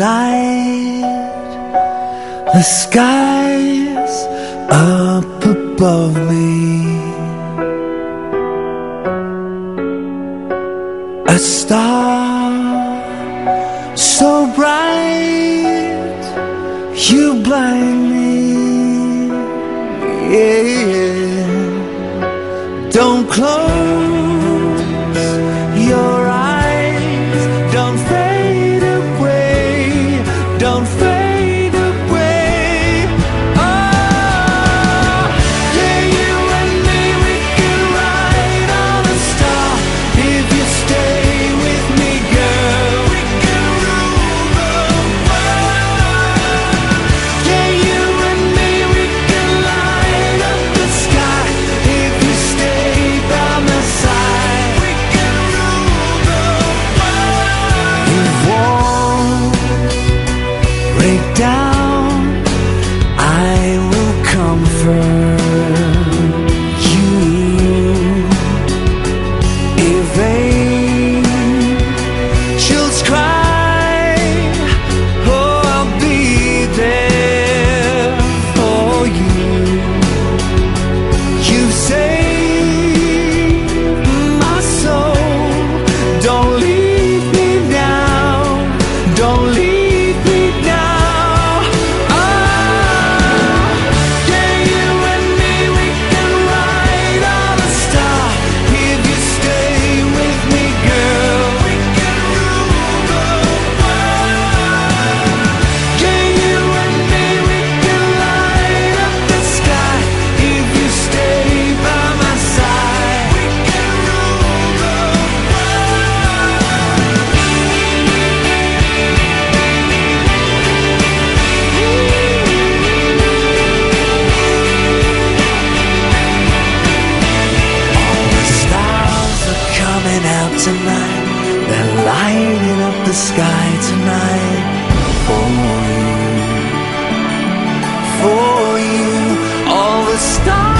light, the sky's up above me. A star so bright, you blind me. Yeah. Don't close your eyes, don't fade away, don't fade away. Oh, yeah, you and me, we can ride on a star. If you stay with me, girl, we can rule the world. Yeah, you and me, we can light up the sky. If you stay by my side, we can rule the world. We won't break down, I will comfort you. If angels cry, oh, I'll be there for you. You saved my soul, don't leave me now, don't leave me now. Oh, yeah, you and me, we can ride on a star. If you stay with me, girl, we can rule the world. Yeah, you and me, we can light up the sky. If you stay by my side, we can rule the All the stars are coming out tonight, they're lighting up the sky tonight for you, for you. All the stars